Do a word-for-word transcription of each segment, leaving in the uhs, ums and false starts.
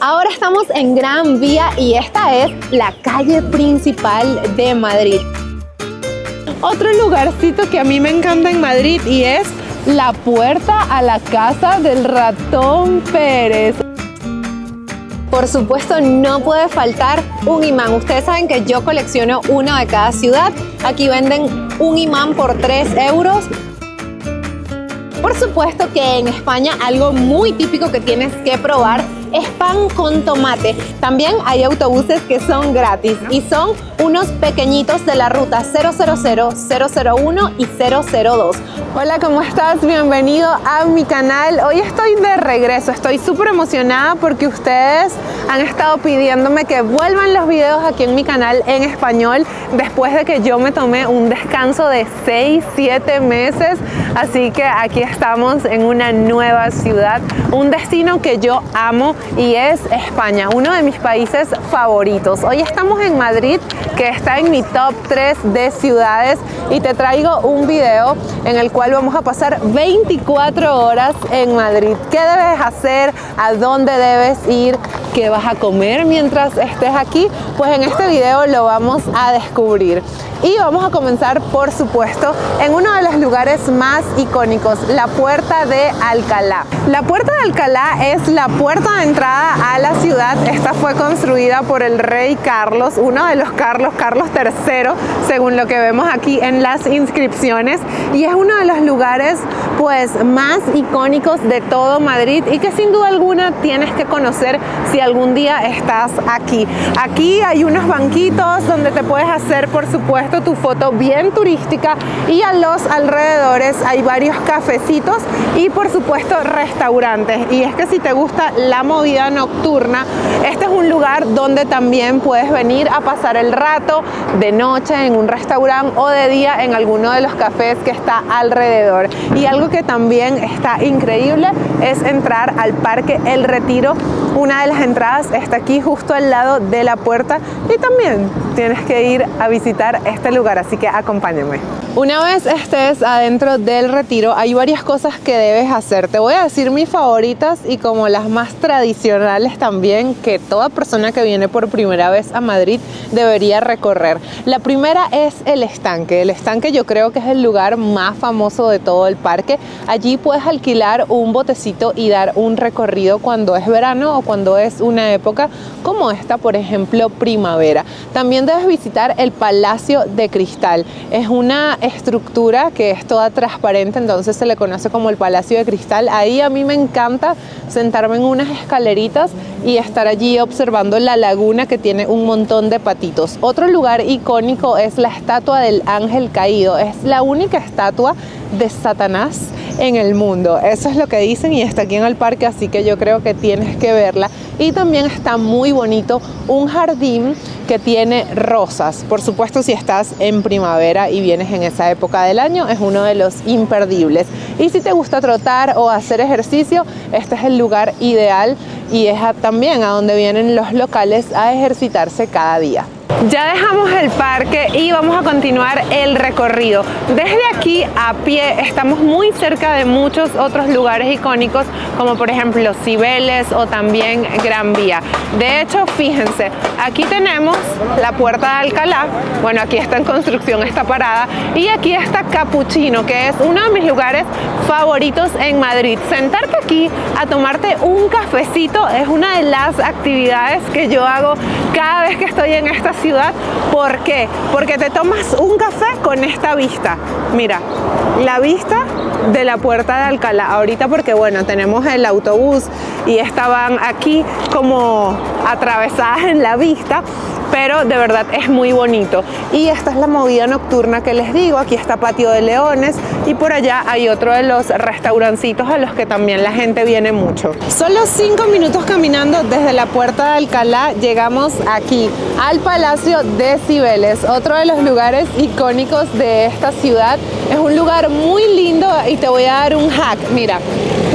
Ahora estamos en Gran Vía y esta es la calle principal de Madrid. Otro lugarcito que a mí me encanta en Madrid y es la puerta a la casa del ratón Pérez. Por supuesto, no puede faltar un imán. Ustedes saben que yo colecciono uno de cada ciudad. Aquí venden un imán por tres euros. Por supuesto que en España algo muy típico que tienes que probar es pan con tomate. También hay autobuses que son gratis y son unos pequeñitos de la ruta cero cero cero, cero cero uno y cero cero dos. Hola, ¿cómo estás? Bienvenido a mi canal. Hoy estoy de regreso, estoy súper emocionada porque ustedes han estado pidiéndome que vuelvan los videos aquí en mi canal en español después de que yo me tomé un descanso de seis, siete meses. Así que aquí estamos en una nueva ciudad, un destino que yo amo y es España, uno de mis países favoritos. Hoy estamos en Madrid, que está en mi top tres de ciudades, y te traigo un video en el cual vamos a pasar veinticuatro horas en Madrid. ¿Qué debes hacer? ¿A dónde debes ir? ¿Qué vas a comer mientras estés aquí? Pues en este video lo vamos a descubrir. Y vamos a comenzar, por supuesto, en uno de los lugares más icónicos, la Puerta de Alcalá. La Puerta de Alcalá es la puerta de entrada a la ciudad. Esta fue construida por el rey Carlos, uno de los Carlos, Carlos tercero, según lo que vemos aquí en las inscripciones. Y es uno de los lugares pues más icónicos de todo Madrid y que sin duda alguna tienes que conocer si algún día estás aquí. Aquí hay unos banquitos donde te puedes hacer, por supuesto, tu foto bien turística, y a los alrededores hay varios cafecitos y por supuesto restaurantes. Y es que si te gusta la movida nocturna, este es un lugar donde también puedes venir a pasar el rato de noche en un restaurante o de día en alguno de los cafés que está alrededor. Y algo que también está increíble es entrar al Parque El Retiro. Una de las entradas está aquí justo al lado de la puerta y también tienes que ir a visitar este lugar, así que acompáñame. Una vez estés adentro del Retiro, hay varias cosas que debes hacer. Te voy a decir mis favoritas y como las más tradicionales también, que toda persona que viene por primera vez a Madrid debería recorrer. La primera es el estanque. El estanque yo creo que es el lugar más famoso de todo el parque. Allí puedes alquilar un botecito y dar un recorrido cuando es verano o cuando es una época como esta, por ejemplo, primavera. También debes visitar el Palacio de Cristal. Es una estructura que es toda transparente, entonces se le conoce como el Palacio de Cristal. Ahí a mí me encanta sentarme en unas escaleritas y estar allí observando la laguna que tiene un montón de patitos. Otro lugar icónico es la estatua del Ángel Caído. Es la única estatua de Satanás en el mundo. Eso es lo que dicen y está aquí en el parque, así que yo creo que tienes que verla. Y también está muy bonito un jardín que tiene rosas. Por supuesto, si estás en primavera y vienes en esa época del año, es uno de los imperdibles. Y si te gusta trotar o hacer ejercicio, este es el lugar ideal y es a, también a donde vienen los locales a ejercitarse cada día. Ya dejamos el parque y vamos a continuar el recorrido. Desde aquí a pie estamos muy cerca de muchos otros lugares icónicos, como por ejemplo Cibeles o también Gran Vía. De hecho, fíjense, aquí tenemos la Puerta de Alcalá. Bueno, aquí está en construcción esta parada, y aquí está Capuchino, que es uno de mis lugares favoritos en Madrid. Sentarte aquí a tomarte un cafecito es una de las actividades que yo hago cada vez que estoy en esta ciudad. ¿Por qué? Porque te tomas un café con esta vista. Mira, la vista de la Puerta de Alcalá. Ahorita porque bueno, tenemos el autobús y estaban aquí como atravesadas en la vista, pero de verdad es muy bonito. Y esta es la movida nocturna que les digo. Aquí está Patio de Leones y por allá hay otro de los restaurancitos a los que también la gente viene mucho. Solo cinco minutos caminando desde la Puerta de Alcalá llegamos aquí al Palacio de Cibeles, otro de los lugares icónicos de esta ciudad. Es un lugar muy lindo y te voy a dar un hack. Mira,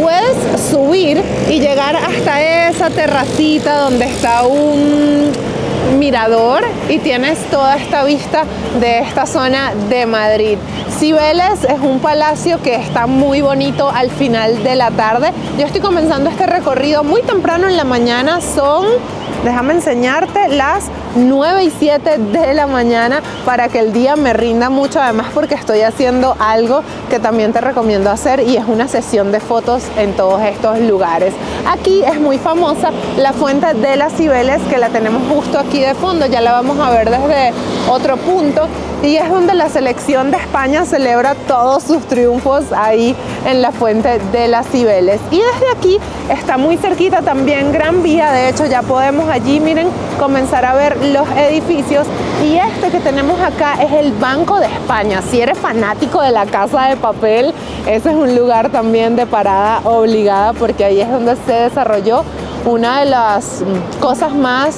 puedes subir y llegar hasta esa terracita donde está un mirador y tienes toda esta vista de esta zona de Madrid. Cibeles es un palacio que está muy bonito al final de la tarde. Yo estoy comenzando este recorrido muy temprano en la mañana, son, déjame enseñarte, las nueve y siete de la mañana para que el día me rinda mucho, además porque estoy haciendo algo que también te recomiendo hacer y es una sesión de fotos en todos estos lugares. Aquí es muy famosa la fuente de las Cibeles, que la tenemos justo aquí de fondo, ya la vamos a ver desde otro punto, y es donde la selección de España celebra todos sus triunfos ahí en la fuente de las Cibeles. Y desde aquí está muy cerquita también Gran Vía, de hecho ya podemos allí, miren, comenzar a ver los edificios, y este que tenemos acá es el Banco de España. Si eres fanático de La Casa de Papel, ese es un lugar también de parada obligada, porque ahí es donde se desarrolló una de las cosas más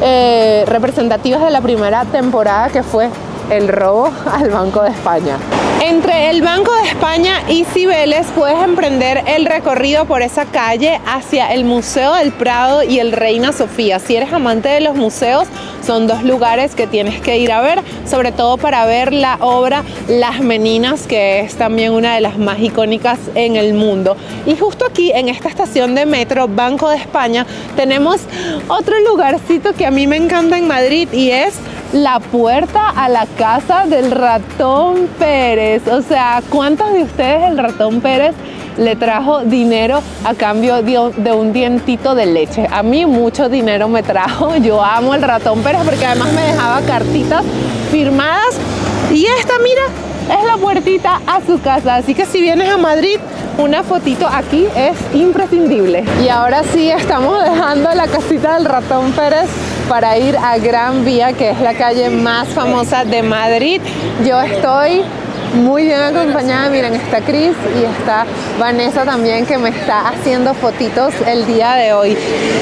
eh, representativas de la primera temporada, que fue el robo al Banco de España. Entre el Banco de España y Cibeles puedes emprender el recorrido por esa calle hacia el Museo del Prado y el Reina Sofía. Si eres amante de los museos, son dos lugares que tienes que ir a ver, sobre todo para ver la obra Las Meninas, que es también una de las más icónicas en el mundo. Y justo aquí, en esta estación de metro Banco de España, tenemos otro lugarcito que a mí me encanta en Madrid, y es la puerta a la casa del Ratón Pérez. O sea, ¿cuántos de ustedes el Ratón Pérez le trajo dinero a cambio de un dientito de leche? A mí mucho dinero me trajo. Yo amo el Ratón Pérez porque además me dejaba cartitas firmadas. Y esta, mira, es la puertita a su casa. Así que si vienes a Madrid, una fotito aquí es imprescindible. Y ahora sí, estamos dejando la casita del Ratón Pérez para ir a Gran Vía, que es la calle más famosa de Madrid. Yo estoy muy bien acompañada, miren, está Cris y está Vanessa también, que me está haciendo fotitos el día de hoy.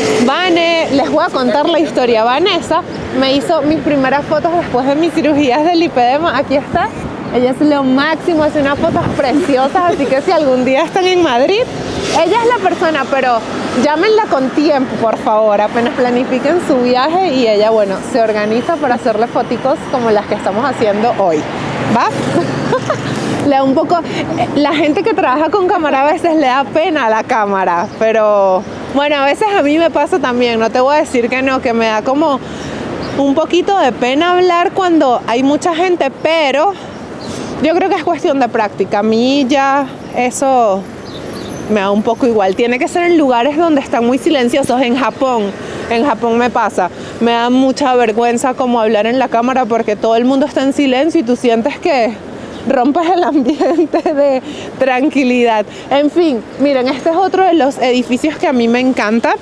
Vane, les voy a contar la historia. Vanessa me hizo mis primeras fotos después de mis cirugías de lipedema. Aquí está. Ella es lo máximo, hace unas fotos preciosas, así que si algún día están en Madrid, ella es la persona, pero llámenla con tiempo, por favor, apenas planifiquen su viaje y ella, bueno, se organiza para hacerle fotitos como las que estamos haciendo hoy. ¿Va? Le da un poco, la gente que trabaja con cámara a veces le da pena a la cámara, pero bueno, a veces a mí me pasa también, no te voy a decir que no, que me da como un poquito de pena hablar cuando hay mucha gente, pero yo creo que es cuestión de práctica. A mí ya eso me da un poco igual. Tiene que ser en lugares donde están muy silenciosos. En Japón, en Japón me pasa. Me da mucha vergüenza como hablar en la cámara porque todo el mundo está en silencio y tú sientes que rompes el ambiente de tranquilidad. En fin, miren, este es otro de los edificios que a mí me encanta.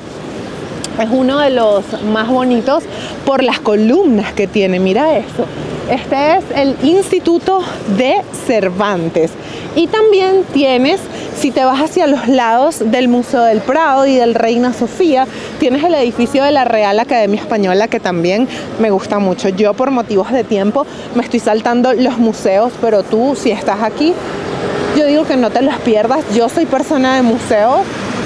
Es uno de los más bonitos por las columnas que tiene. Mira eso. Este es el Instituto de Cervantes. Y también tienes, si te vas hacia los lados del Museo del Prado y del Reina Sofía, tienes el edificio de la Real Academia Española, que también me gusta mucho. Yo, por motivos de tiempo, me estoy saltando los museos, pero tú, si estás aquí, yo digo que no te los pierdas. Yo soy persona de museos,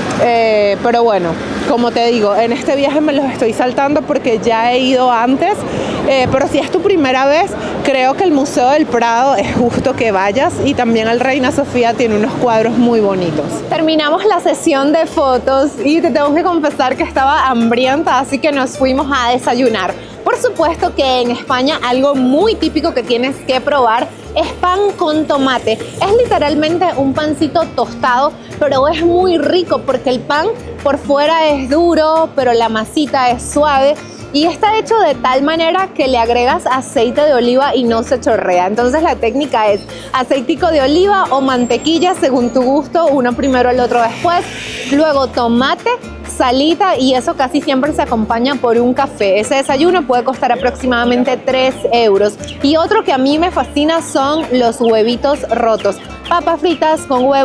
eh, pero bueno, como te digo, en este viaje me los estoy saltando porque ya he ido antes, eh, pero si es tu primera vez, creo que el Museo del Prado es justo que vayas, y también el Reina Sofía tiene unos cuadros muy bonitos. Terminamos la sesión de fotos y te tengo que confesar que estaba hambrienta, así que nos fuimos a desayunar. Por supuesto que en España algo muy típico que tienes que probar es pan con tomate. Es literalmente un pancito tostado, pero es muy rico porque el pan por fuera es duro, pero la masita es suave. Y está hecho de tal manera que le agregas aceite de oliva y no se chorrea. Entonces la técnica es aceitico de oliva o mantequilla según tu gusto, uno primero, el otro después. Luego tomate, salita, y eso casi siempre se acompaña por un café. Ese desayuno puede costar aproximadamente tres euros. Y otro que a mí me fascina son los huevitos rotos. Papas fritas con huevo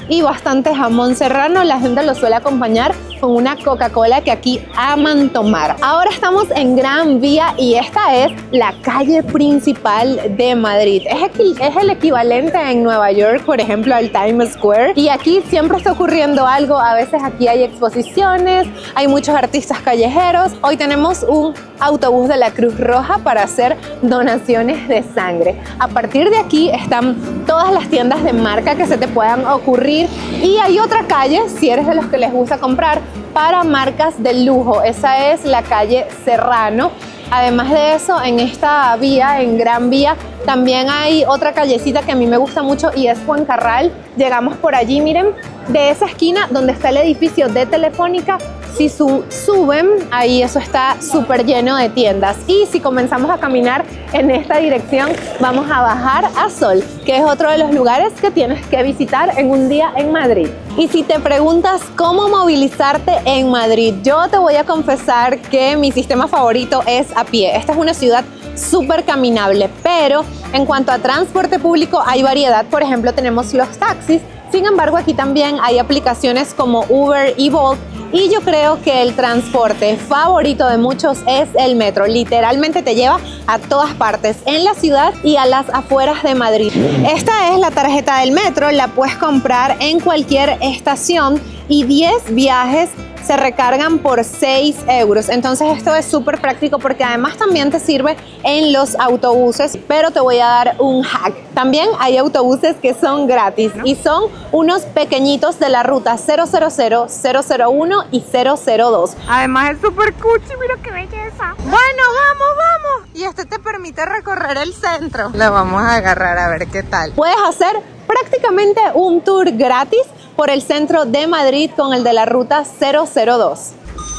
y bastante jamón serrano. La gente lo suele acompañar con una Coca-Cola que aquí aman tomar. Ahora estamos en Gran Vía y esta es la calle principal de Madrid. Es, aquí, es el equivalente en Nueva York, por ejemplo, al Times Square. Y aquí siempre está ocurriendo algo. A veces aquí hay exposiciones, hay muchos artistas callejeros. Hoy tenemos un autobús de la Cruz Roja para hacer donaciones de sangre. A partir de aquí están todas las tiendas de marca que se te puedan ocurrir y hay otra calle, si eres de los que les gusta comprar, para marcas de lujo. Esa es la calle Serrano. Además de eso, en esta vía, en Gran Vía, también hay otra callecita que a mí me gusta mucho y es Fuencarral. Llegamos por allí, miren, de esa esquina donde está el edificio de Telefónica. Si su, suben, ahí eso está súper lleno de tiendas. Y si comenzamos a caminar en esta dirección, vamos a bajar a Sol, que es otro de los lugares que tienes que visitar en un día en Madrid. Y si te preguntas cómo movilizarte en Madrid, yo te voy a confesar que mi sistema favorito es a pie. Esta es una ciudad súper caminable, pero en cuanto a transporte público hay variedad. Por ejemplo, tenemos los taxis. Sin embargo, aquí también hay aplicaciones como Uber y Bolt. Y yo creo que el transporte favorito de muchos es el metro. Literalmente te lleva a todas partes en la ciudad y a las afueras de Madrid. Esta es la tarjeta del metro, la puedes comprar en cualquier estación y diez viajes se recargan por seis euros. Entonces esto es súper práctico porque además también te sirve en los autobuses, pero te voy a dar un hack. También hay autobuses que son gratis y son unos pequeñitos de la ruta cero cero cero, cero cero uno y cero cero dos. Además es súper cuchi, mira qué belleza. Bueno, vamos, vamos. Y este te permite recorrer el centro. Lo vamos a agarrar a ver qué tal. Puedes hacer prácticamente un tour gratis por el centro de Madrid con el de la ruta cero cero dos.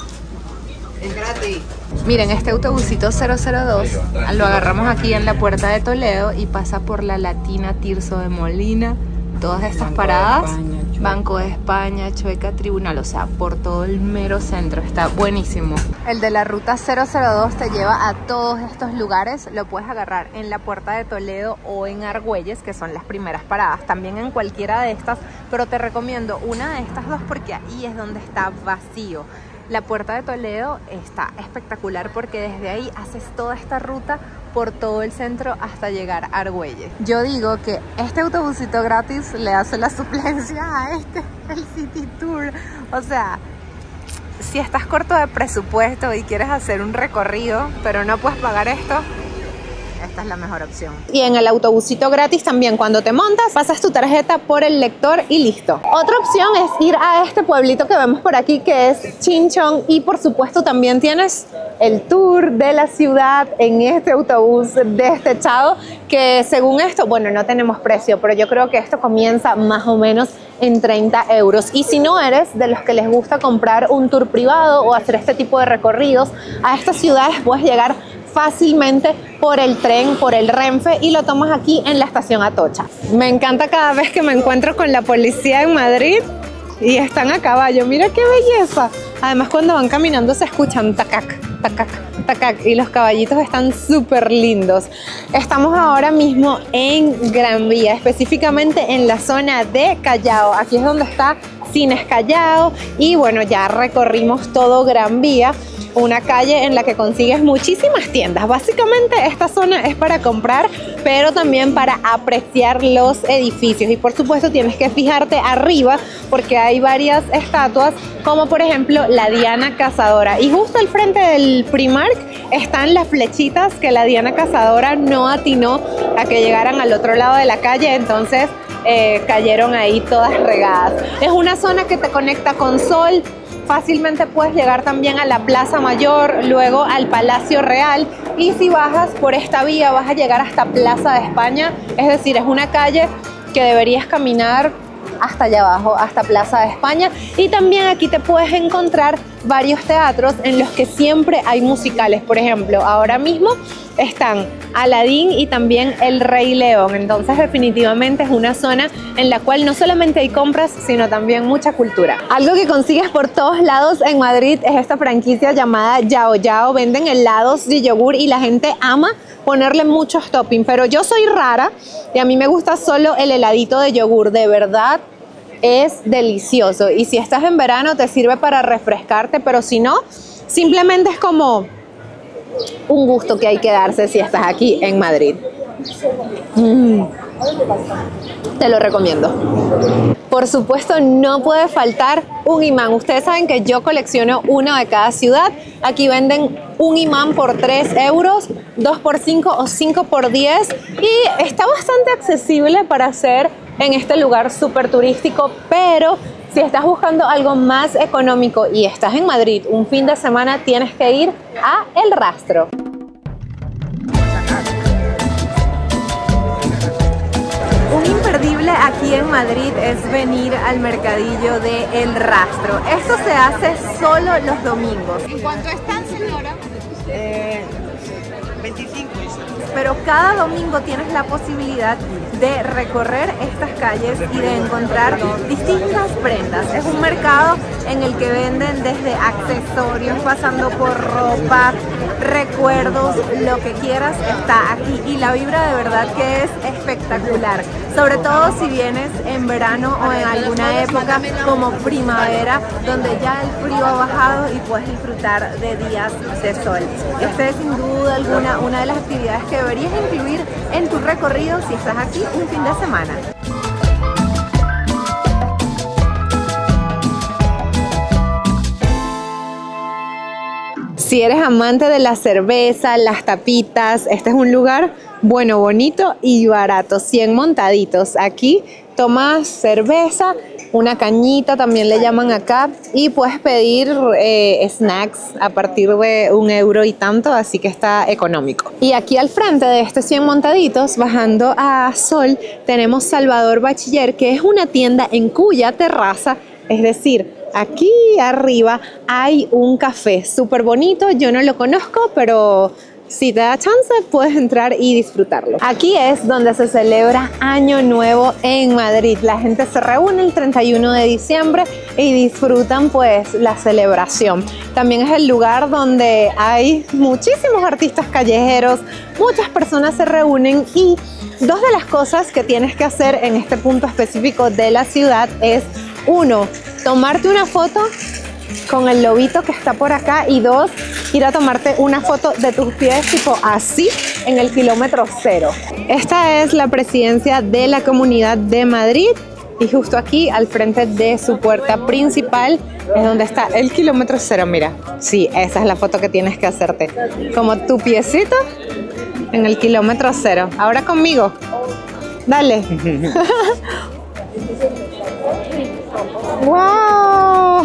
Es gratis. Miren, este autobusito cero cero dos lo agarramos aquí en la Puerta de Toledo y pasa por la Latina Tirso de Molina. Todas estas paradas, Banco de España, Chueca, Tribunal, o sea, por todo el mero centro. Está buenísimo. El de la ruta cero cero dos te lleva a todos estos lugares. Lo puedes agarrar en la Puerta de Toledo o en Argüelles, que son las primeras paradas. También en cualquiera de estas, pero te recomiendo una de estas dos porque ahí es donde está vacío. La Puerta de Toledo está espectacular porque desde ahí haces toda esta ruta por todo el centro hasta llegar a Argüelles. Yo digo que este autobusito gratis le hace la suplencia a este, el City Tour. O sea, si estás corto de presupuesto y quieres hacer un recorrido, pero no puedes pagar esto, esta es la mejor opción. Y en el autobusito gratis también, cuando te montas, pasas tu tarjeta por el lector y listo. Otra opción es ir a este pueblito que vemos por aquí, que es Chinchón. Y por supuesto también tienes el tour de la ciudad en este autobús destechado, que según esto, bueno, no tenemos precio, pero yo creo que esto comienza más o menos en treinta euros. Y si no eres de los que les gusta comprar un tour privado o hacer este tipo de recorridos, a estas ciudades puedes llegar fácilmente por el tren, por el Renfe, y lo tomas aquí en la estación Atocha. Me encanta cada vez que me encuentro con la policía en Madrid y están a caballo. Mira qué belleza. Además, cuando van caminando se escuchan tacac, tacac, tacac, y los caballitos están súper lindos. Estamos ahora mismo en Gran Vía, específicamente en la zona de Callao. Aquí es donde está Cines Callao y bueno, ya recorrimos todo Gran Vía. Una calle en la que consigues muchísimas tiendas. Básicamente esta zona es para comprar, pero también para apreciar los edificios. Y por supuesto tienes que fijarte arriba porque hay varias estatuas, como por ejemplo la Diana Cazadora. Y justo al frente del Primark están las flechitas que la Diana Cazadora no atinó a que llegaran al otro lado de la calle, entonces eh, cayeron ahí todas regadas. Es una zona que te conecta con Sol. Fácilmente puedes llegar también a la Plaza Mayor, luego al Palacio Real, y si bajas por esta vía vas a llegar hasta Plaza de España. Es decir, es una calle que deberías caminar hasta allá abajo, hasta Plaza de España. Y también aquí te puedes encontrar varios teatros en los que siempre hay musicales. Por ejemplo, ahora mismo están Aladín y también El Rey León. Entonces definitivamente es una zona en la cual no solamente hay compras, sino también mucha cultura. Algo que consigues por todos lados en Madrid es esta franquicia llamada Yao Yao. Venden helados de yogur y la gente ama ponerle muchos toppings, pero yo soy rara y a mí me gusta solo el heladito de yogur. De verdad es delicioso. Y si estás en verano te sirve para refrescarte, pero si no, simplemente es como un gusto que hay que darse si estás aquí en Madrid. Mm. Te lo recomiendo. Por supuesto, no puede faltar un imán. Ustedes saben que yo colecciono uno de cada ciudad. Aquí venden un imán por tres euros, dos por cinco o cinco por diez. Y está bastante accesible para hacer en este lugar súper turístico. Pero si estás buscando algo más económico y estás en Madrid un fin de semana, tienes que ir a El Rastro. Un imperdible aquí en Madrid es venir al mercadillo de El Rastro. Esto se hace solo los domingos. ¿En cuánto están, señora? Eh, veinticinco. Pero cada domingo tienes la posibilidad de recorrer estas calles y de encontrar distintas prendas. Es un mercado en el que venden desde accesorios, pasando por ropa, recuerdos, lo que quieras está aquí. Y la vibra de verdad que es espectacular. Sobre todo si vienes en verano o en alguna época como primavera, donde ya el frío ha bajado y puedes disfrutar de días de sol. Esta es sin duda alguna una de las actividades que deberías incluir en tu recorrido si estás aquí un fin de semana. Si eres amante de la cerveza, las tapitas, este es un lugar bueno, bonito y barato. cien montaditos. Aquí tomas cerveza, una cañita también le llaman acá, y puedes pedir eh, snacks a partir de un euro y tanto, así que está económico. Y aquí al frente de este cien montaditos, bajando a Sol, tenemos Salvador Bachiller, que es una tienda en cuya terraza, es decir, aquí arriba hay un café súper bonito. Yo no lo conozco, pero si te da chance puedes entrar y disfrutarlo. Aquí es donde se celebra Año Nuevo en Madrid. La gente se reúne el treinta y uno de diciembre y disfrutan pues la celebración. También es el lugar donde hay muchísimos artistas callejeros, muchas personas se reúnen, y dos de las cosas que tienes que hacer en este punto específico de la ciudad es: uno, tomarte una foto con el lobito que está por acá, y dos, ir a tomarte una foto de tus pies tipo así en el kilómetro cero. Esta es la presidencia de la Comunidad de Madrid, y justo aquí al frente de su puerta principal es donde está el kilómetro cero. Mira, sí, esa es la foto que tienes que hacerte, como tu piecito en el kilómetro cero. Ahora conmigo, dale. ¡Wow!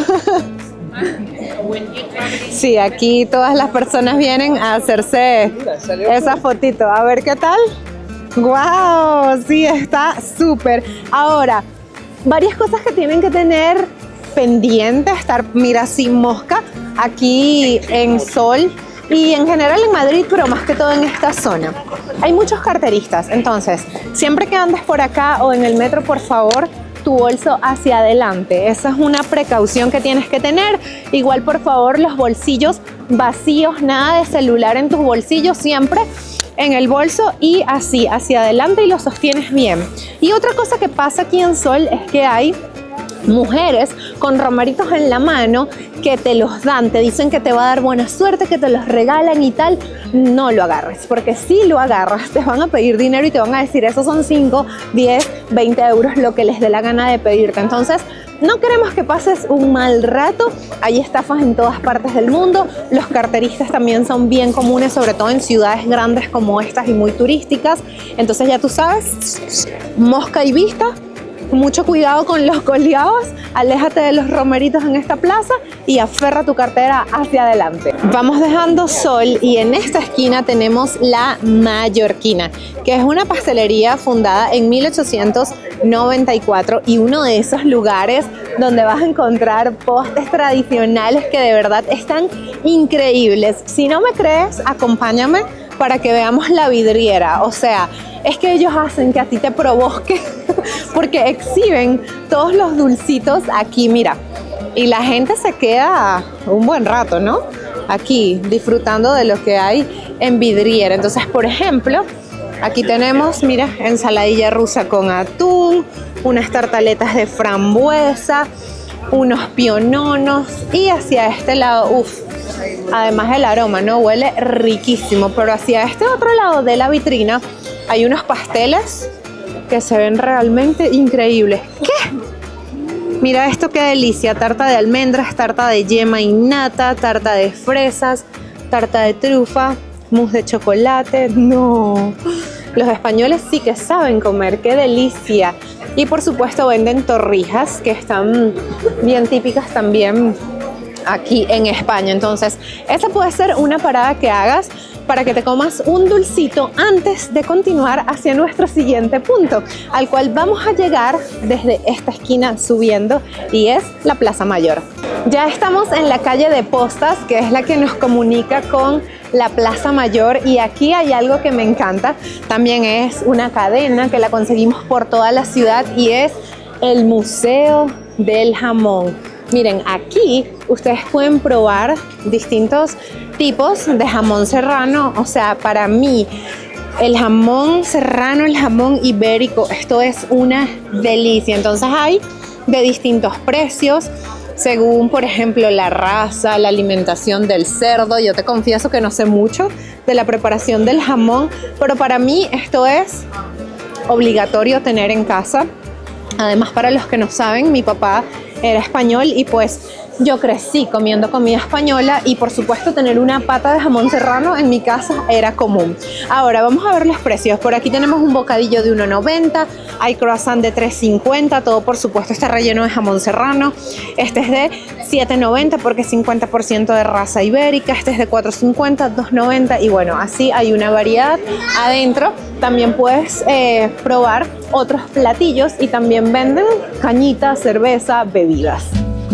Sí, aquí todas las personas vienen a hacerse esa fotito. A ver qué tal. ¡Wow! Sí, está súper. Ahora, varias cosas que tienen que tener pendientes. Estar, mira, sin mosca aquí en Sol y en general en Madrid, pero más que todo en esta zona. Hay muchos carteristas, entonces siempre que andes por acá o en el metro, por favor, tu bolso hacia adelante. Esa es una precaución que tienes que tener. Igual, por favor, los bolsillos vacíos, nada de celular en tus bolsillos, siempre en el bolso y así hacia adelante, y lo sostienes bien. Y otra cosa que pasa aquí en Sol es que hay mujeres con romeritos en la mano que te los dan, te dicen que te va a dar buena suerte, que te los regalan y tal. No lo agarres, porque si lo agarras te van a pedir dinero y te van a decir esos son cinco, diez, veinte euros, lo que les dé la gana de pedirte. Entonces no queremos que pases un mal rato. Hay estafas en todas partes del mundo. Los carteristas también son bien comunes, sobre todo en ciudades grandes como estas y muy turísticas. Entonces ya tú sabes, mosca y vista. Mucho cuidado con los colgados, aléjate de los romeritos en esta plaza y aferra tu cartera hacia adelante. Vamos dejando Sol y en esta esquina tenemos La Mallorquina, que es una pastelería fundada en mil ochocientos noventa y cuatro y uno de esos lugares donde vas a encontrar postres tradicionales que de verdad están increíbles. Si no me crees, acompáñame para que veamos la vidriera. O sea, es que ellos hacen que a ti te provoque porque exhiben todos los dulcitos aquí, mira. Y la gente se queda un buen rato, ¿no? Aquí, disfrutando de lo que hay en vidriera. Entonces, por ejemplo, Aquí tenemos, mira, ensaladilla rusa con atún, unas tartaletas de frambuesa, unos piononos y hacia este lado, uff, además del aroma, ¿no? Huele riquísimo, pero hacia este otro lado de la vitrina hay unos pasteles que se ven realmente increíbles. ¿Qué? Mira esto, qué delicia, tarta de almendras, tarta de yema y nata, tarta de fresas, tarta de trufa, mousse de chocolate. No, los españoles sí que saben comer, qué delicia. Y por supuesto venden torrijas que están bien típicas también aquí en España. Entonces esa puede ser una parada que hagas para que te comas un dulcito antes de continuar hacia nuestro siguiente punto, al cual vamos a llegar desde esta esquina subiendo, y es la Plaza Mayor. Ya estamos en la calle de Postas, que es la que nos comunica con la Plaza Mayor, y aquí hay algo que me encanta. También es una cadena que la conseguimos por toda la ciudad y es el Museo del Jamón. Miren, aquí ustedes pueden probar distintos tipos de jamón serrano. O sea, para mí el jamón serrano, el jamón ibérico, esto es una delicia. Entonces hay de distintos precios según, por ejemplo, la raza, la alimentación del cerdo. Yo te confieso que no sé mucho de la preparación del jamón, pero para mí esto es obligatorio tener en casa. Además, para los que no saben, mi papá era español y pues yo crecí comiendo comida española, y por supuesto tener una pata de jamón serrano en mi casa era común. Ahora vamos a ver los precios. Por aquí tenemos un bocadillo de uno noventa, hay croissant de tres cincuenta, todo por supuesto está relleno de jamón serrano. Este es de siete noventa porque es cincuenta por ciento de raza ibérica, este es de cuatro cincuenta, dos noventa, y bueno, así hay una variedad. Adentro también puedes eh, probar otros platillos y también venden cañita, cerveza, bebidas.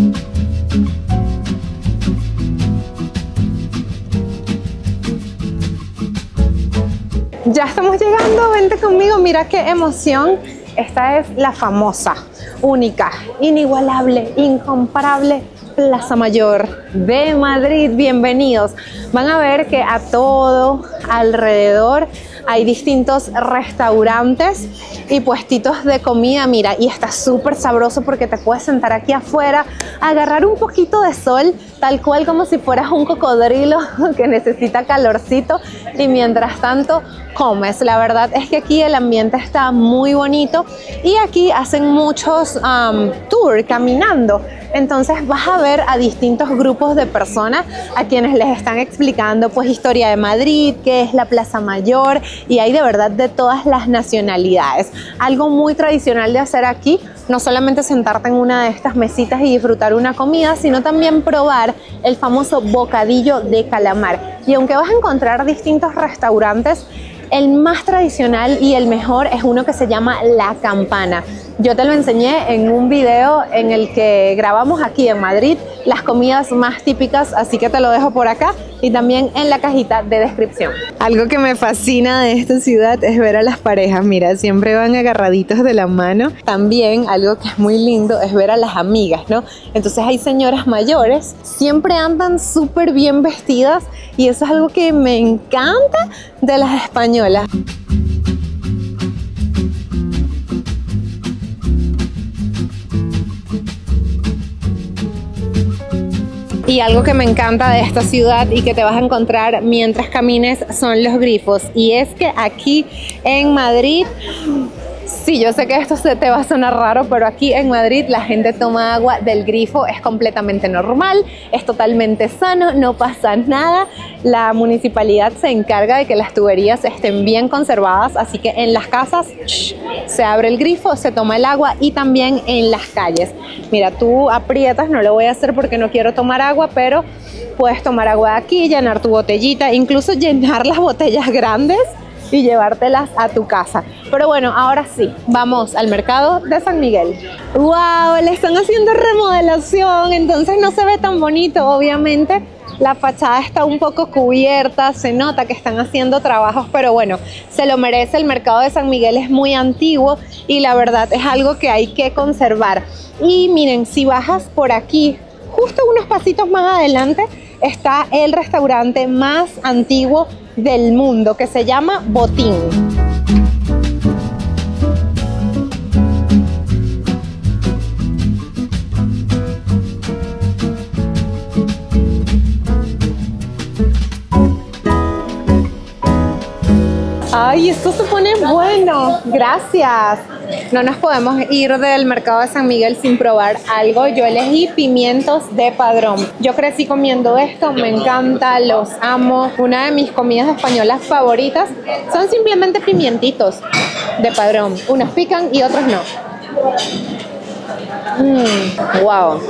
Ya estamos llegando, vente conmigo, mira qué emoción. Esta es la famosa, única, inigualable, incomparable Plaza Mayor de Madrid. Bienvenidos. Van a ver que a todo alrededor hay distintos restaurantes y puestitos de comida, mira, y está súper sabroso porque te puedes sentar aquí afuera, agarrar un poquito de sol, tal cual como si fueras un cocodrilo que necesita calorcito, y mientras tanto comes. La verdad es que aquí el ambiente está muy bonito y aquí hacen muchos um, tours caminando. Entonces vas a ver a distintos grupos de personas a quienes les están explicando pues historia de Madrid, qué es la Plaza Mayor, y hay de verdad de todas las nacionalidades. Algo muy tradicional de hacer aquí, no solamente sentarte en una de estas mesitas y disfrutar una comida, sino también probar el famoso bocadillo de calamar. Y aunque vas a encontrar distintos restaurantes, el más tradicional y el mejor es uno que se llama La Campana. Yo te lo enseñé en un video en el que grabamos aquí en Madrid las comidas más típicas, así que te lo dejo por acá y también en la cajita de descripción. Algo que me fascina de esta ciudad es ver a las parejas, mira, siempre van agarraditos de la mano. También algo que es muy lindo es ver a las amigas, ¿no? Entonces hay señoras mayores, siempre andan súper bien vestidas y eso es algo que me encanta de las españolas. Y algo que me encanta de esta ciudad y que te vas a encontrar mientras camines son los grifos. Y es que aquí en Madrid, sí, yo sé que esto se te va a sonar raro, pero aquí en Madrid la gente toma agua del grifo, es completamente normal, es totalmente sano, no pasa nada. La municipalidad se encarga de que las tuberías estén bien conservadas, así que en las casas shh, se abre el grifo, se toma el agua, y también en las calles. Mira, tú aprietas, no lo voy a hacer porque no quiero tomar agua, pero puedes tomar agua de aquí, llenar tu botellita, incluso llenar las botellas grandes y llevártelas a tu casa. Pero bueno, ahora sí, vamos al mercado de San Miguel. ¡Wow! Le están haciendo remodelación, entonces no se ve tan bonito, obviamente. La fachada está un poco cubierta, se nota que están haciendo trabajos, pero bueno, se lo merece. El mercado de San Miguel es muy antiguo y la verdad es algo que hay que conservar. Y miren, si bajas por aquí, justo unos pasitos más adelante, está el restaurante más antiguo del mundo, que se llama Botín. Ay, esto se pone bueno. Gracias. No nos podemos ir del mercado de San Miguel sin probar algo. Yo elegí pimientos de Padrón. Yo crecí comiendo esto, me encanta, los amo. Una de mis comidas españolas favoritas son simplemente pimientitos de Padrón. Unos pican y otros no. Mm, wow,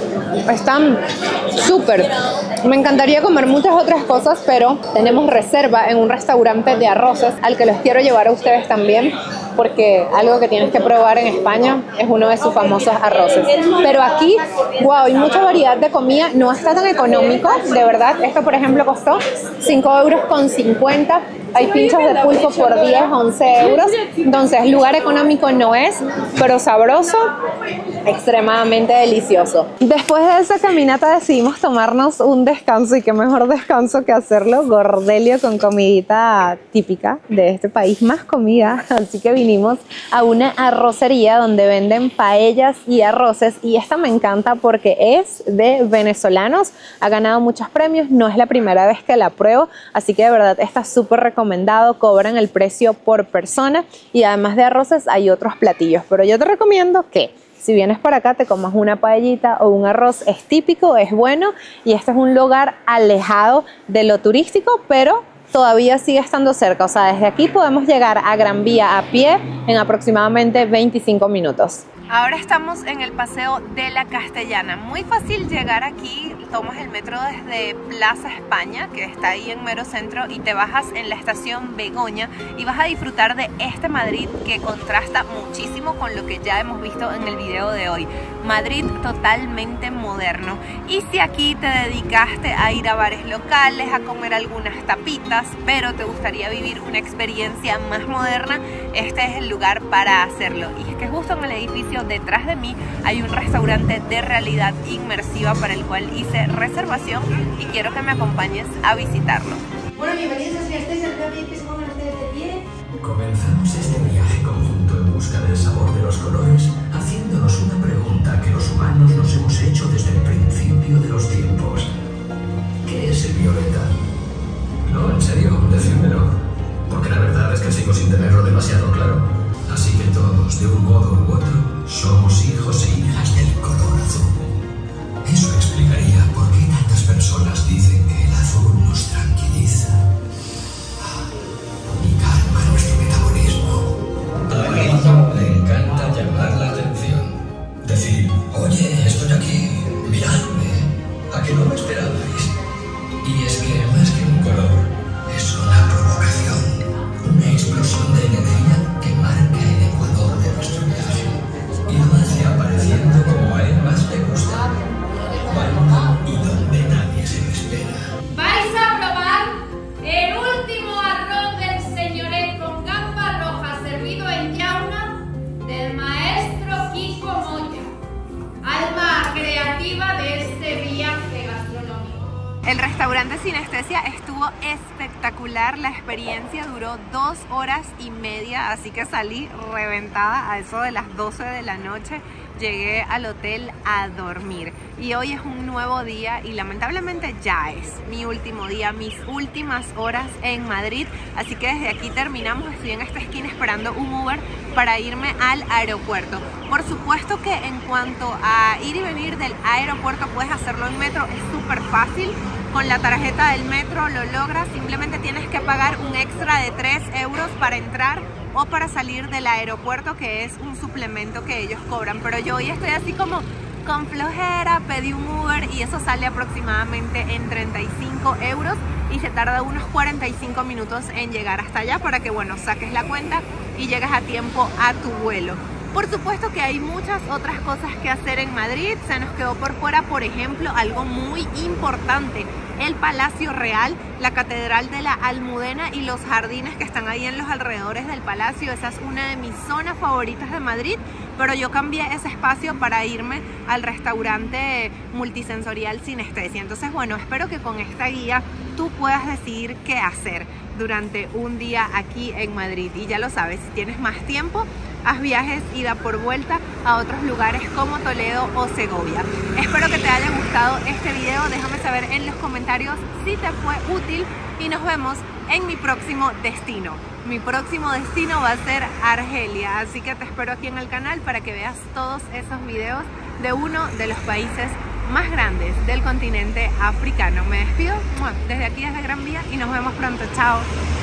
están súper. Me encantaría comer muchas otras cosas, pero tenemos reserva en un restaurante de arroces al que los quiero llevar a ustedes también, porque algo que tienes que probar en España es uno de sus famosos arroces. Pero aquí, wow, hay mucha variedad de comida, no está tan económico, de verdad. Esto, por ejemplo, costó cinco euros con cincuenta. Hay pinchos de pulpo por diez, once euros. Entonces, lugar económico no es, pero sabroso, extremadamente delicioso. Después de esa caminata decidimos tomarnos un descanso, y qué mejor descanso que hacerlo gordelio con comidita típica de este país, más comida. Así que vinimos a una arrocería donde venden paellas y arroces, y esta me encanta porque es de venezolanos, ha ganado muchos premios, no es la primera vez que la pruebo, así que de verdad está súper recomendado. Cobran el precio por persona y además de arroces hay otros platillos, pero yo te recomiendo que si vienes por acá te comas una paellita o un arroz. Es típico, es bueno, y este es un lugar alejado de lo turístico, pero todavía sigue estando cerca. O sea, desde aquí podemos llegar a Gran Vía a pie en aproximadamente veinticinco minutos. Ahora estamos en el Paseo de la Castellana. Muy fácil llegar aquí. Tomas el metro desde Plaza España, que está ahí en mero centro, y te bajas en la estación Begoña y vas a disfrutar de este Madrid que contrasta muchísimo con lo que ya hemos visto en el video de hoy. Madrid totalmente moderno. Y si aquí te dedicaste a ir a bares locales, a comer algunas tapitas, pero te gustaría vivir una experiencia más moderna, este es el lugar para hacerlo. Y es que justo en el edificio detrás de mí hay un restaurante de realidad inmersiva para el cual hice reservación y quiero que me acompañes a visitarlo. Bueno, bienvenidos a Sinestesia, que se pongan ustedes de pie. Comenzamos este viaje conjunto en busca del sabor de los colores, haciéndonos una pregunta que los humanos nos hemos hecho desde el principio de los tiempos. ¿Qué es el violeta? No, en serio, decídmelo, porque la verdad es que sigo sin tenerlo demasiado claro. Así que todos, de un modo u otro, somos hijos e hijas del color azul. Eso explicaría por qué tantas personas dicen que el azul nos tranquiliza y calma nuestro metabolismo. A Rizzo le encanta llamar la atención. Decir, oye, estoy aquí, miradme, a que no me esperabais. Y es que más que un color, es una provocación, una explosión de energía que marca el ecuador de nuestro viaje y lo hace apareciendo como a él más le gusta, cuando y donde nadie se lo espera. Vais a probar el último arroz del señoret con gamba roja servido en llauna del maestro Kiko Moya, alma creativa de este viaje gastronómico. El restaurante Sinestesia estuvo espectacular, la experiencia duró dos horas y media, así que salí reventada a eso de las doce de la noche. Llegué al hotel a dormir y hoy es un nuevo día y lamentablemente ya es mi último día, mis últimas horas en Madrid, así que desde aquí terminamos. Estoy en esta esquina esperando un Uber para irme al aeropuerto. Por supuesto que en cuanto a ir y venir del aeropuerto puedes hacerlo en metro, es súper fácil. Con la tarjeta del metro lo logras, simplemente tienes que pagar un extra de tres euros para entrar o para salir del aeropuerto, que es un suplemento que ellos cobran. Pero yo hoy estoy así como con flojera, pedí un Uber y eso sale aproximadamente en treinta y cinco euros y se tarda unos cuarenta y cinco minutos en llegar hasta allá para que, bueno, saques la cuenta y llegues a tiempo a tu vuelo. Por supuesto que hay muchas otras cosas que hacer en Madrid. Se nos quedó por fuera, por ejemplo, algo muy importante: el Palacio Real, la Catedral de la Almudena y los jardines que están ahí en los alrededores del palacio. Esa es una de mis zonas favoritas de Madrid, pero yo cambié ese espacio para irme al restaurante multisensorial Sinestesia. Entonces, bueno, espero que con esta guía tú puedas decidir qué hacer durante un día aquí en Madrid. Y ya lo sabes, si tienes más tiempo, haz viajes ida por vuelta a otros lugares como Toledo o Segovia. Espero que te haya gustado este video, déjame saber en los comentarios si te fue útil y nos vemos en mi próximo destino. Mi próximo destino va a ser Argelia, así que te espero aquí en el canal para que veas todos esos videos de uno de los países más grandes del continente africano. Me despido desde aquí, desde Gran Vía, y nos vemos pronto. Chao.